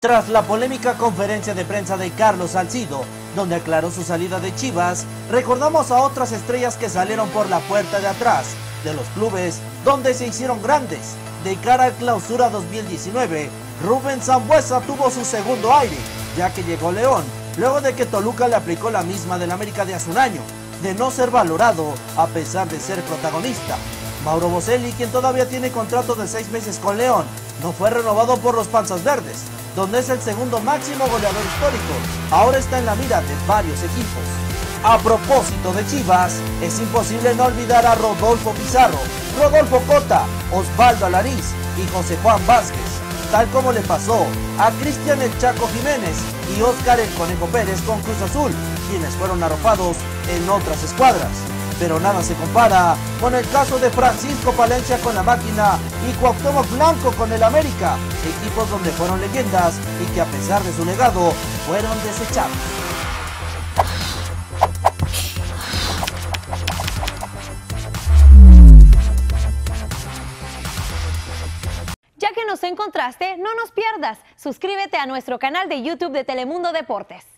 Tras la polémica conferencia de prensa de Carlos Salcido, donde aclaró su salida de Chivas, recordamos a otras estrellas que salieron por la puerta de atrás de los clubes donde se hicieron grandes. De cara al Clausura 2019, Rubén Sambueza tuvo su segundo aire, ya que llegó León, luego de que Toluca le aplicó la misma del América de hace un año, de no ser valorado a pesar de ser protagonista. Mauro Boselli, quien todavía tiene contrato de 6 meses con León, no fue renovado por los Panzas Verdes, donde es el segundo máximo goleador histórico. Ahora está en la mira de varios equipos. A propósito de Chivas, es imposible no olvidar a Rodolfo Pizarro, Rodolfo Cota, Osvaldo Alariz y José Juan Vázquez, tal como le pasó a Cristian El Chaco Jiménez y Óscar El Conejo Pérez con Cruz Azul, quienes fueron arropados en otras escuadras. Pero nada se compara con el caso de Francisco Palencia con la Máquina y Cuauhtémoc Blanco con el América, equipos donde fueron leyendas y que a pesar de su legado fueron desechados. Ya que nos encontraste, no nos pierdas. Suscríbete a nuestro canal de YouTube de Telemundo Deportes.